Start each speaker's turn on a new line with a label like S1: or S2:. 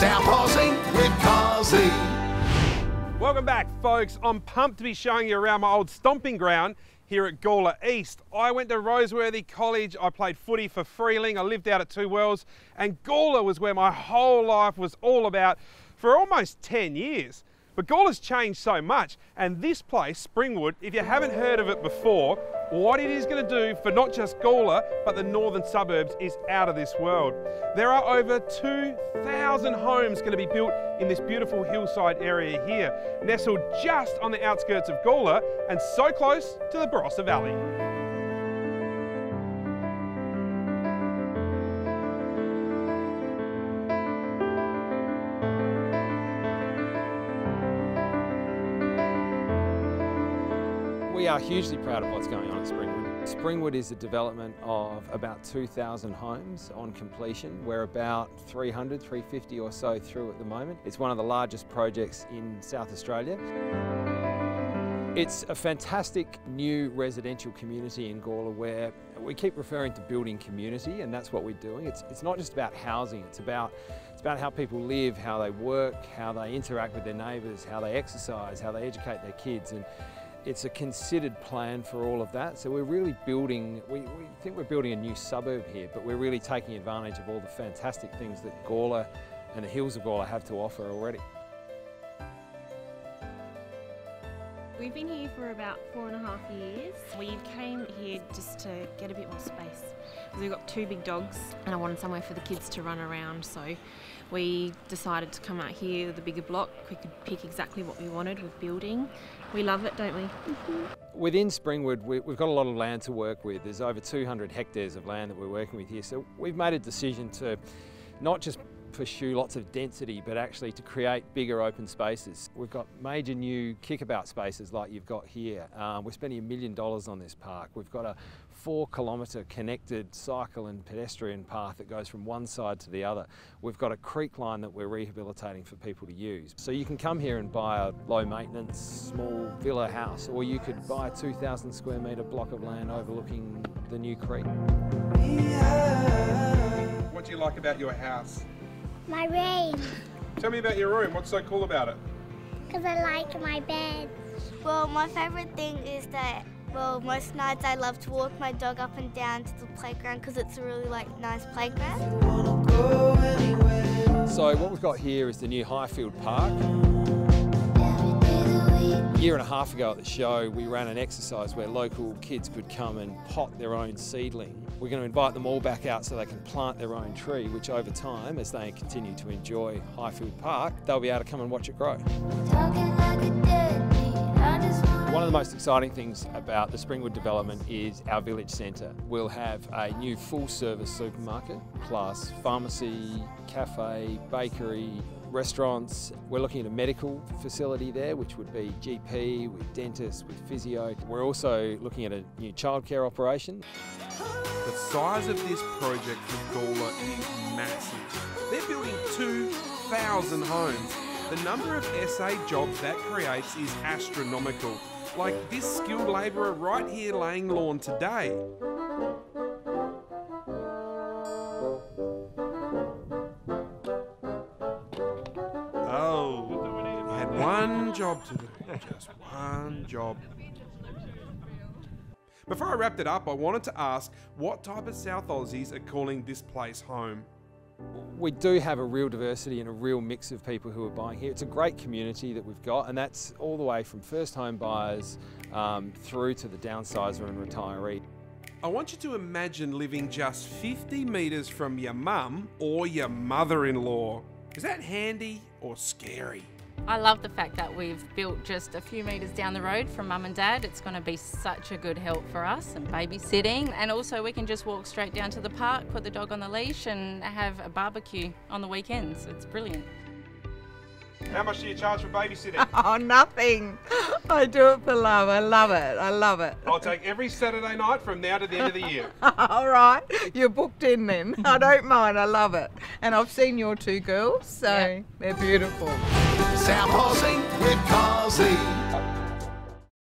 S1: South Aussie with Cosi.
S2: Welcome back, folks. I'm pumped to be showing you around my old stomping ground here at Gawler East. I went to Roseworthy College, I played footy for Freeling, I lived out at Two Wells, and Gawler was where my whole life was all about for almost 10 years. But Gawler's changed so much, and this place, Springwood, if you haven't heard of it before, what it is going to do for not just Gawler, but the northern suburbs is out of this world. There are over 2,000 homes going to be built in this beautiful hillside area here, nestled just on the outskirts of Gawler and so close to the Barossa Valley.
S3: We are hugely proud of what's going on at Springwood. Springwood is a development of about 2,000 homes on completion. We're about 350 or so through at the moment. It's one of the largest projects in South Australia. It's a fantastic new residential community in Gawler where we keep referring to building community, and that's what we're doing. It's not just about housing, it's about how people live, how they work, how they interact with their neighbours, how they exercise, how they educate their kids. And it's a considered plan for all of that. So we're really building, we think we're building a new suburb here, but we're really taking advantage of all the fantastic things that Gawler and the hills of Gawler have to offer already.
S4: We've been here for about 4.5 years. We came here just to get a bit more space. We've got 2 big dogs and I wanted somewhere for the kids to run around, so we decided to come out here with a bigger block. We could pick exactly what we wanted with building. We love it, don't we?
S3: Within Springwood, we've got a lot of land to work with. There's over 200 hectares of land that we're working with here, so we've made a decision to not just pursue lots of density, but actually to create bigger open spaces. We've got major new kickabout spaces like you've got here. We're spending $1 million on this park. We've got a 4-kilometre connected cycle and pedestrian path that goes from one side to the other. We've got a creek line that we're rehabilitating for people to use. So you can come here and buy a low maintenance small villa house, or you could buy a 2,000 square metre block of land overlooking the new creek.
S2: What do you like about your house?
S5: My room,
S2: Tell me about your room, what's so cool about it?
S5: because I like my bed.
S6: Well, my favourite thing is that, well, most nights I love to walk my dog up and down to the playground because it's a really nice playground.
S3: So what we've got here is the new Highfield Park. A year and a half ago at the show, we ran an exercise where local kids could come and pot their own seedling. We're going to invite them all back out so they can plant their own tree, which over time, as they continue to enjoy Highfield Park, they'll be able to come and watch it grow. One of the most exciting things about the Springwood development is our village centre. We'll have a new full-service supermarket, plus pharmacy, cafe, bakery, restaurants. We're looking at a medical facility there, which would be GP, with dentists, with physio. We're also looking at a new childcare operation.
S2: The size of this project for Gawler is massive. They're building 2,000 homes. The number of SA jobs that creates is astronomical. Like this skilled labourer right here laying lawn today. Oh, he had one job to do, just one job. Before I wrapped it up, I wanted to ask what type of South Aussies are calling this place home.
S3: We do have a real diversity and a real mix of people who are buying here. It's a great community that we've got, and that's all the way from first home buyers through to the downsizer and retiree.
S2: I want you to imagine living just 50 metres from your mum or your mother-in-law. Is that handy or scary?
S7: I love the fact that we've built just a few metres down the road from mum and dad. It's going to be such a good help for us and babysitting, and also we can just walk straight down to the park, put the dog on the leash and have a barbecue on the weekends. It's brilliant.
S2: How much do you charge for babysitting?
S8: Oh, nothing. I do it for love. I love it. I love it.
S2: I'll take every Saturday night from now to the end of the year.
S8: All right. You're booked in then. I don't mind. I love it. And I've seen your 2 girls, so they're beautiful.
S1: South Aussie with Cosi.